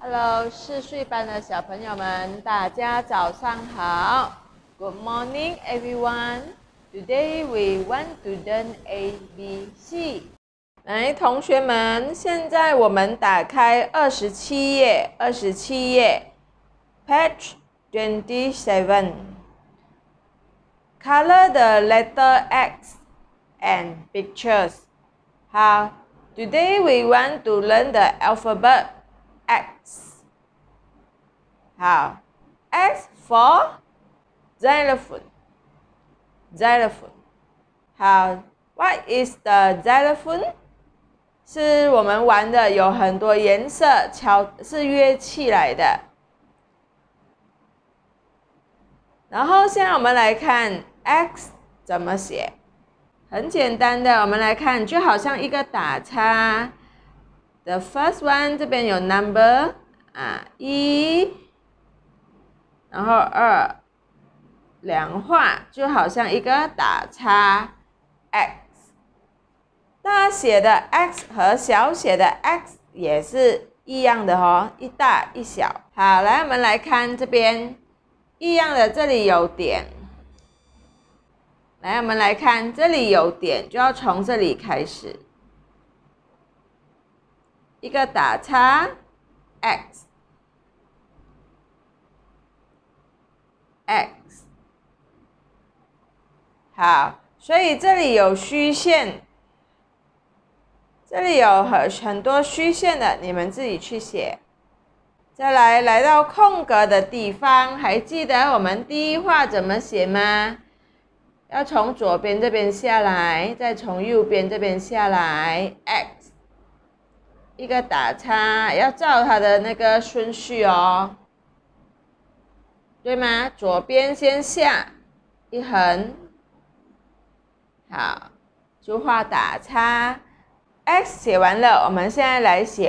Hello，四岁班的小朋友们，大家早上好。Good morning, everyone. Today we want to learn ABC. 来，同学们，现在我们打开27页 ，Page 27. Color the letter X and pictures. 好 ，Today we want to learn the alphabet X. 好 ，X for xylophone. Xylophone. 好 ，What is the xylophone? 是我们玩的，有很多颜色，是乐器来的。然后现在我们来看 X 怎么写，很简单的，我们来看，就好像一个打叉。The first one 这边有 number 1，然后2，两画就好像一个打叉 X。大写的 X 和小写的 X 也是一样的哦，一大一小。好，来我们来看这边一样的，这里有点。来，我们来看这里有点，就要从这里开始。一个打叉 X， 好，所以这里有虚线，这里有很多虚线的，你们自己去写。再来到空格的地方，还记得我们第一画怎么写吗？要从左边这边下来，再从右边这边下来 ，X。一个打叉，要照它的那个顺序哦，对吗？左边先下一横，好，就画打叉。X 写完了，我们现在来写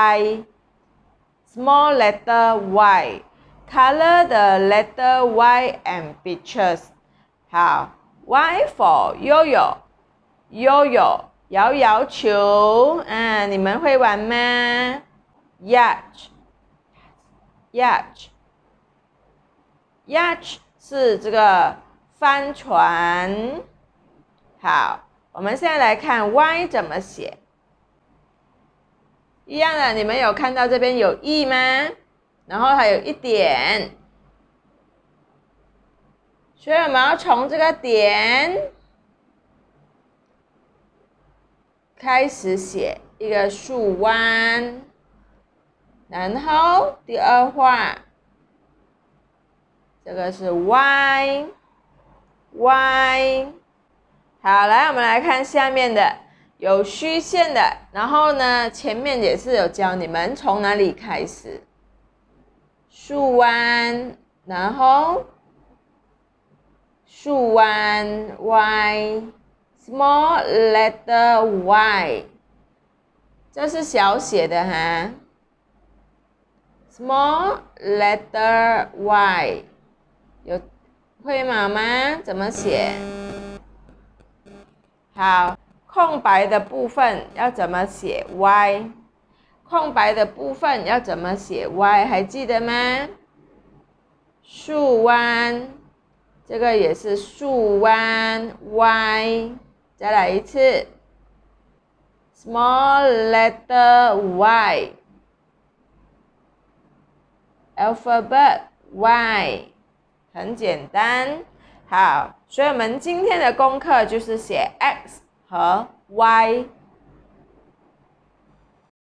Y，small letter Y，color the letter Y and pictures。好 ，Y for yo-yo，yo-yo。摇摇球，你们会玩吗 ？Yacht 是这个帆船。好，我们现在来看 Y 怎么写。一样的，你们有看到这边有 E 吗？然后还有一点，所以我们要从这个点开始写一个竖弯，然后第二画，这个是 Y。好，来我们来看下面的，有虚线的，然后呢，前面也是有教你们从哪里开始，竖弯，然后竖弯 Y。Small letter Y， 这是小写的哈。Small letter Y， 有会码吗？怎么写？好，空白的部分要怎么写 Y？ 空白的部分要怎么写 Y？ 还记得吗？竖弯，这个也是竖弯 Y。再来一次 ，small letter Y， alphabet Y， 很简单。好，所以我们今天的功课就是写 X 和 Y。